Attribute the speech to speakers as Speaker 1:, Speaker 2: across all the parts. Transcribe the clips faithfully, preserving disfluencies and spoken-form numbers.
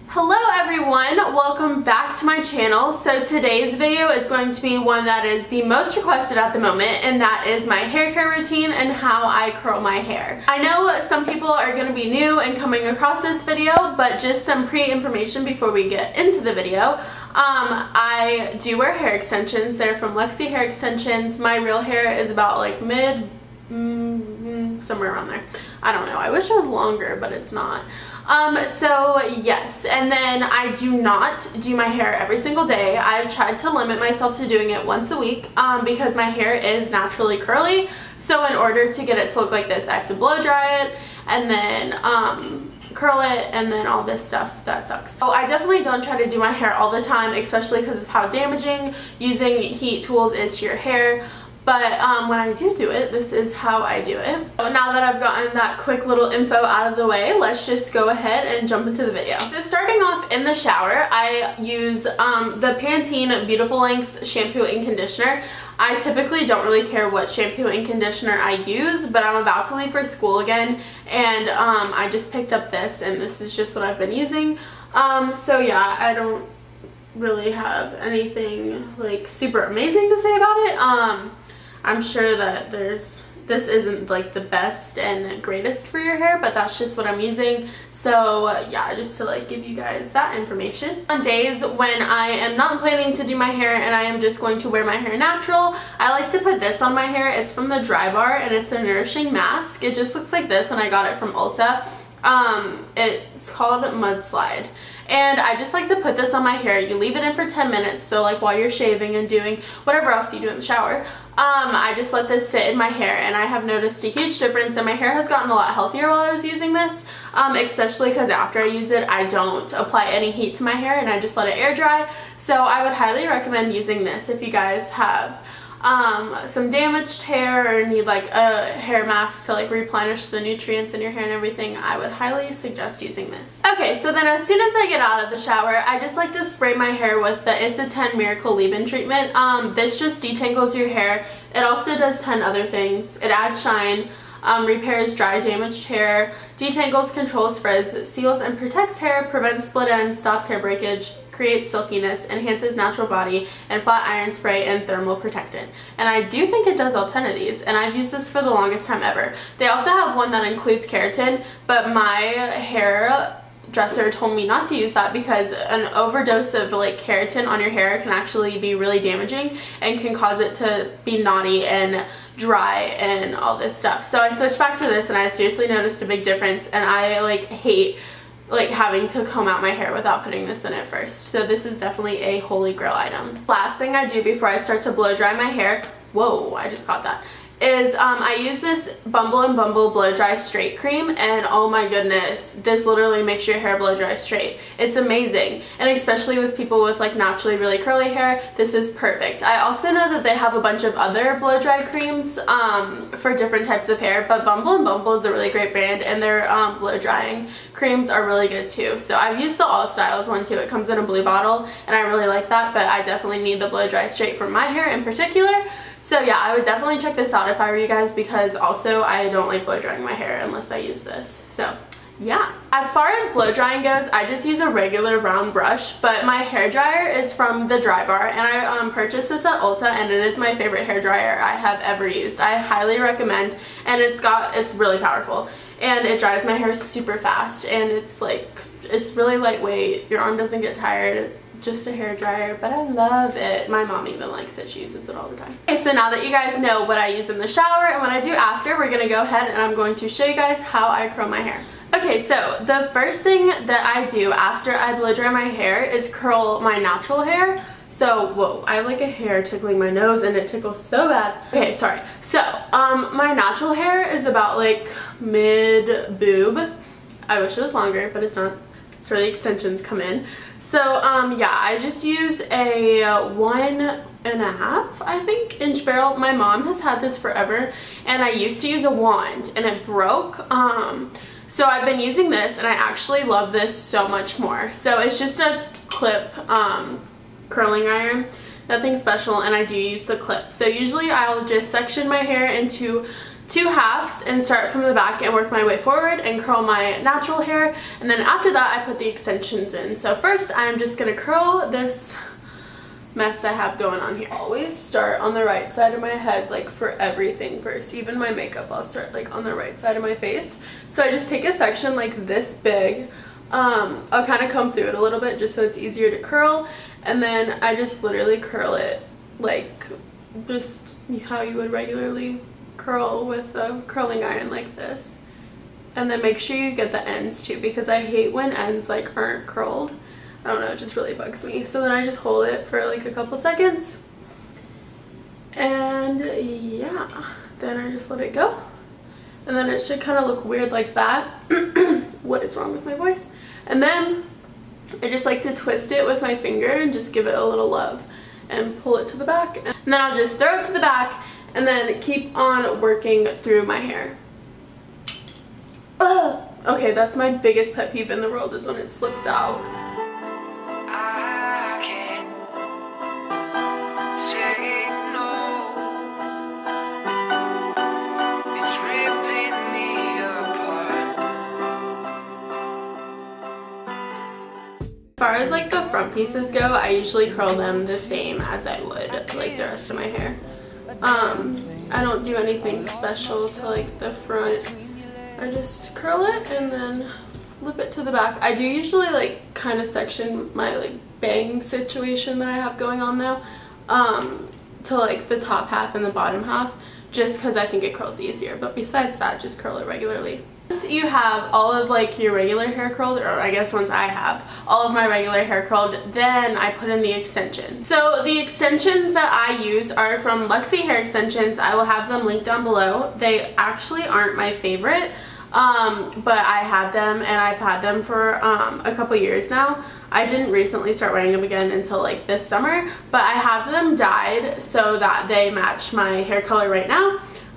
Speaker 1: Hello everyone, welcome back to my channel. So today's video is going to be one that is the most requested at the moment, and that is my hair care routine and how I curl my hair. I know some people are going to be new and coming across this video, but just some pre-information before we get into the video. Um, I do wear hair extensions. They're from Lexi Hair Extensions. My real hair is about like mid, mm, somewhere around there. I don't know. I wish it was longer, but it's not. Um, so yes, and then I do not do my hair every single day. I've tried to limit myself to doing it once a week um, because my hair is naturally curly. So in order to get it to look like this, I have to blow dry it and then um, curl it and then all this stuff that sucks. So I definitely don't try to do my hair all the time, especially because of how damaging using heat tools is to your hair. But um, when I do do it, this is how I do it. So now that I've gotten that quick little info out of the way, let's just go ahead and jump into the video. So starting off in the shower, I use um, the Pantene Beautiful Lengths shampoo and conditioner. I typically don't really care what shampoo and conditioner I use, but I'm about to leave for school again, and um, I just picked up this, and this is just what I've been using. Um, so yeah, I don't really have anything like super amazing to say about it. Um, I'm sure that there's, this isn't like the best and greatest for your hair, but that's just what I'm using. So yeah, just to like give you guys that information. On days when I am not planning to do my hair and I am just going to wear my hair natural, I like to put this on my hair. It's from the Drybar and it's a nourishing mask. It just looks like this, and I got it from Ulta. Um, it's called Mudslide. And I just like to put this on my hair. You leave it in for ten minutes, so like while you're shaving and doing whatever else you do in the shower. Um, I just let this sit in my hair, and I have noticed a huge difference, and my hair has gotten a lot healthier while I was using this, um, especially because after I use it, I don't apply any heat to my hair, and I just let it air dry. So I would highly recommend using this if you guys have um some damaged hair or need like a hair mask to like replenish the nutrients in your hair and everything. I would highly suggest using this. Okay, so then as soon as I get out of the shower, I just like to spray my hair with the It's a ten Miracle Leave-In treatment. Um this just detangles your hair. It also does ten other things. It adds shine, um, repairs dry damaged hair, detangles, controls frizz, seals and protects hair, prevents split ends, stops hair breakage, creates silkiness, enhances natural body, and flat iron spray and thermal protectant. And I do think it does all ten of these, and I've used this for the longest time ever. They also have one that includes keratin, but my hair dresser told me not to use that because an overdose of like keratin on your hair can actually be really damaging and can cause it to be knotty and dry and all this stuff. So I switched back to this, and I seriously noticed a big difference, and I like hate like having to comb out my hair without putting this in it first. So this is definitely a holy grail item. Last thing I do before I start to blow dry my hair, whoa, I just caught that, is um, I use this Bumble and Bumble Blow Dry Straight Cream, and oh my goodness, this literally makes your hair blow dry straight. It's amazing, and especially with people with like naturally really curly hair, this is perfect. I also know that they have a bunch of other blow dry creams um, for different types of hair, but Bumble and Bumble is a really great brand, and their um, blow drying creams are really good too. So I've used the All Styles one too. It comes in a blue bottle, and I really like that, but I definitely need the blow dry straight for my hair in particular. So yeah, I would definitely check this out if I were you guys, because also I don't like blow drying my hair unless I use this. So yeah. As far as blow drying goes, I just use a regular round brush, but my hair dryer is from the Drybar, and I um, purchased this at Ulta, and it is my favorite hair dryer I have ever used. I highly recommend, and it's got, it's really powerful, and it dries my hair super fast, and it's like, it's really lightweight. Your arm doesn't get tired. Just a hair dryer, but I love it. My mom even likes it. She uses it all the time. Okay, so now that you guys know what I use in the shower and what I do after, we're gonna go ahead and I'm going to show you guys how I curl my hair. Okay, so the first thing that I do after I blow dry my hair is curl my natural hair. So, whoa, I have like a hair tickling my nose, and it tickles so bad. Okay, sorry. So, um, my natural hair is about like mid boob. I wish it was longer, but it's not. It's where the extensions come in. So um, yeah, I just use a one and a half, I think, inch barrel. My mom has had this forever, and I used to use a wand, and it broke. Um, so I've been using this, and I actually love this so much more. So it's just a clip um, curling iron, nothing special, and I do use the clip. So usually I'll just section my hair into two halves and start from the back and work my way forward and curl my natural hair, and then after that I put the extensions in. So first I'm just gonna curl this mess I have going on here. I always start on the right side of my head, like for everything first. Even my makeup, I'll start like on the right side of my face. So I just take a section like this big. Um, I'll kind of comb through it a little bit just so it's easier to curl, and then I just literally curl it like just how you would regularly curl with a curling iron, like this. And then make sure you get the ends too, because I hate when ends like aren't curled. I don't know, it just really bugs me. So then I just hold it for like a couple seconds, and yeah, then I just let it go, and then it should kind of look weird like that. What is wrong with my voice? And then I just like to twist it with my finger and just give it a little love and pull it to the back, and then I'll just throw it to the back and then keep on working through my hair. Ugh. Okay, that's my biggest pet peeve in the world, is when it slips out.
Speaker 2: I can't say no. It's ripping me apart.
Speaker 1: As far as like the front pieces go, I usually curl them the same as I would like the rest of my hair. Um, I don't do anything special to like the front. I just curl it and then flip it to the back. I do usually like kind of section my like bang situation that I have going on though, um, to like the top half and the bottom half, just because I think it curls easier. But besides that, just curl it regularly. Once you have all of like your regular hair curled, or I guess once I have all of my regular hair curled, then I put in the extensions. So the extensions that I use are from Luxie Hair Extensions. I will have them linked down below. They actually aren't my favorite, um, but I had them and I've had them for um, a couple years now. I didn't recently start wearing them again until like this summer, but I have them dyed so that they match my hair color right now.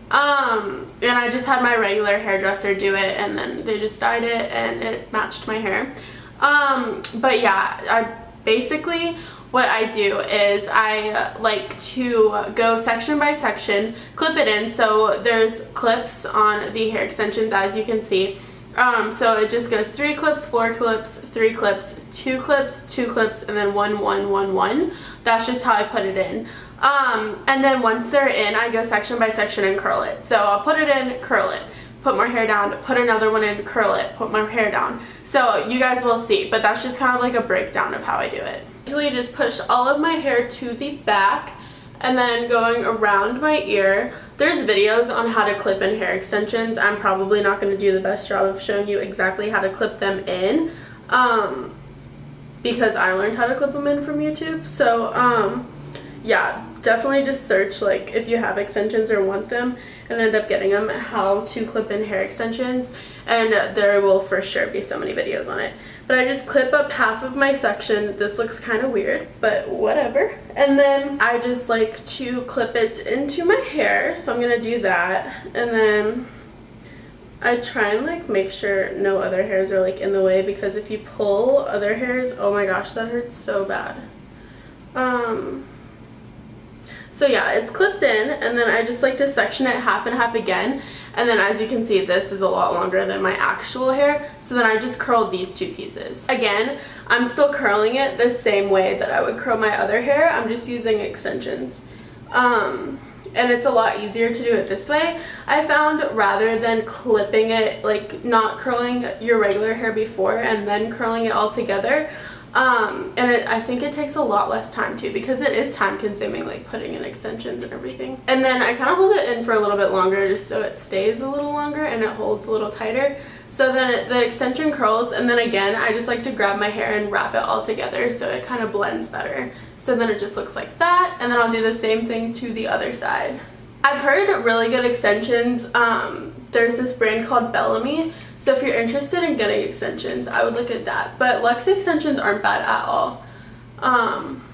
Speaker 1: Um, and I just had my regular hairdresser do it, and then they just dyed it and it matched my hair. Um, but yeah, I basically what I do is I like to go section by section, clip it in. So there's clips on the hair extensions, as you can see. Um, so it just goes three clips, four clips, three clips, two clips, two clips, and then one, one, one, one. That's just how I put it in. Um, and then once they're in, I go section by section and curl it. So I'll put it in, curl it, put more hair down, put another one in, curl it, put more hair down. So you guys will see, but that's just kind of like a breakdown of how I do it. Usually just push all of my hair to the back and then going around my ear. There's videos on how to clip in hair extensions. I'm probably not going to do the best job of showing you exactly how to clip them in, um, because I learned how to clip them in from YouTube. So um, yeah, definitely just search, like, if you have extensions or want them and end up getting them, how to clip in hair extensions, and there will for sure be so many videos on it. But I just clip up half of my section. This looks kind of weird, but whatever. And then I just like to clip it into my hair, so I'm gonna do that. And then I try and like make sure no other hairs are like in the way, because if you pull other hairs, oh my gosh, that hurts so bad. Um, so yeah, it's clipped in, and then I just like to section it half and half again. And then as you can see, this is a lot longer than my actual hair, so then I just curled these two pieces. Again, I'm still curling it the same way that I would curl my other hair. I'm just using extensions. Um, and it's a lot easier to do it this way, I found, rather than clipping it, like not curling your regular hair before and then curling it all together. Um, and it, I think it takes a lot less time too, because it is time consuming, like putting in extensions and everything. And then I kind of hold it in for a little bit longer, just so it stays a little longer and it holds a little tighter. So then it, the extension curls, and then again I just like to grab my hair and wrap it all together so it kind of blends better. So then it just looks like that, and then I'll do the same thing to the other side. I've heard really good extensions. Um, there's this brand called Bellamy. So if you're interested in getting extensions, I would look at that. But Luxie extensions aren't bad at all. Um,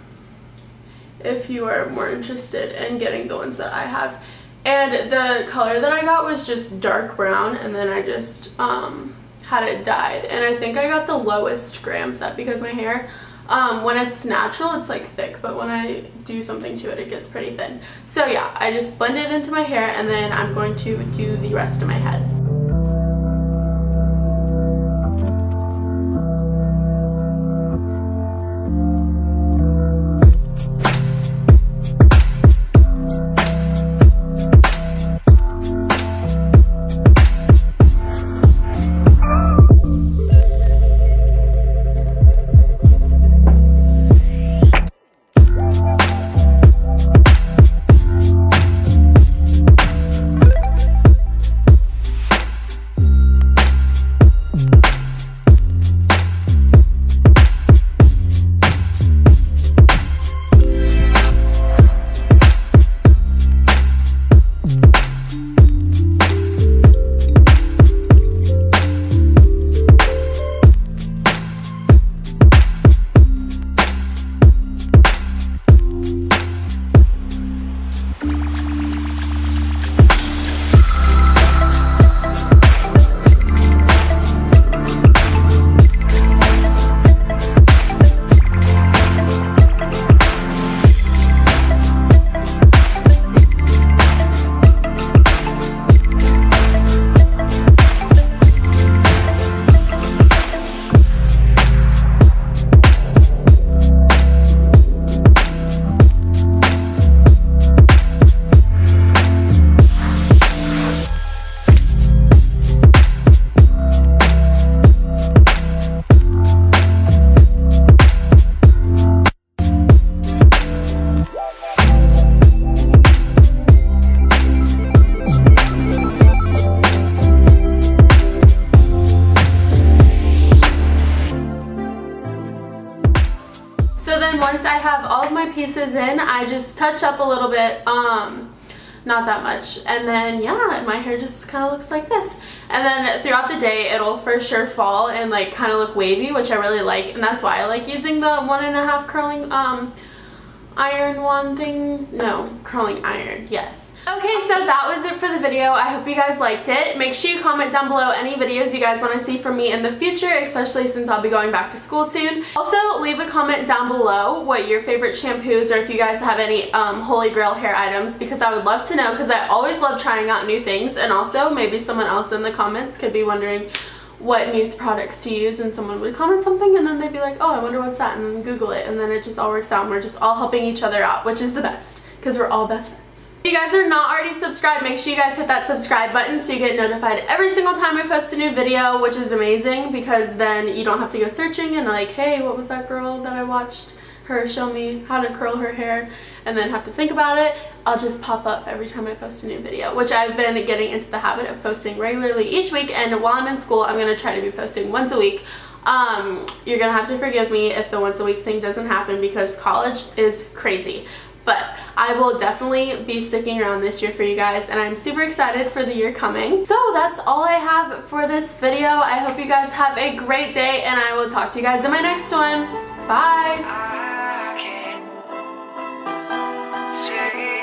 Speaker 1: if you are more interested in getting the ones that I have. And the color that I got was just dark brown, and then I just um, had it dyed. And I think I got the lowest gram set because my hair Um, when it's natural, it's like thick, but when I do something to it, it gets pretty thin. So yeah, I just blend it into my hair, and then I'm going to do the rest of my head. Once I have all of my pieces in, I just touch up a little bit, um, not that much, and then yeah, my hair just kind of looks like this. And then throughout the day, it'll for sure fall and like kind of look wavy, which I really like, and that's why I like using the one and a half curling um, iron wand thing. No, curling iron, yes. Okay, so that was it for the video. I hope you guys liked it. Make sure you comment down below any videos you guys want to see from me in the future, especially since I'll be going back to school soon. Also, leave a comment down below what your favorite shampoos, or if you guys have any um, holy grail hair items, because I would love to know, because I always love trying out new things. And also, maybe someone else in the comments could be wondering what new products to use, and someone would comment something and then they'd be like, oh, I wonder what's that, and then Google it, and then it just all works out and we're just all helping each other out, which is the best, because we're all best friends. If you guys are not already subscribed, make sure you guys hit that subscribe button so you get notified every single time I post a new video, which is amazing, because then you don't have to go searching and like, hey, what was that girl that I watched her show me how to curl her hair, and then have to think about it. I'll just pop up every time I post a new video, which I've been getting into the habit of posting regularly each week, and while I'm in school, I'm going to try to be posting once a week. Um, you're going to have to forgive me if the once a week thing doesn't happen, because college is crazy. But I will definitely be sticking around this year for you guys, and I'm super excited for the year coming. So that's all I have for this video. I hope you guys have a great day, and I will talk to you guys in my next one. Bye!
Speaker 2: I can't say